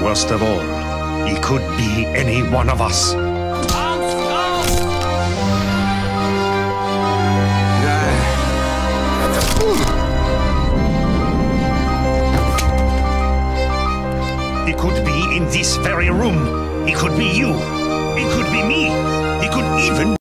worst of all, he could be any one of us. He could be in this very room. He could be you. It could be me. He could even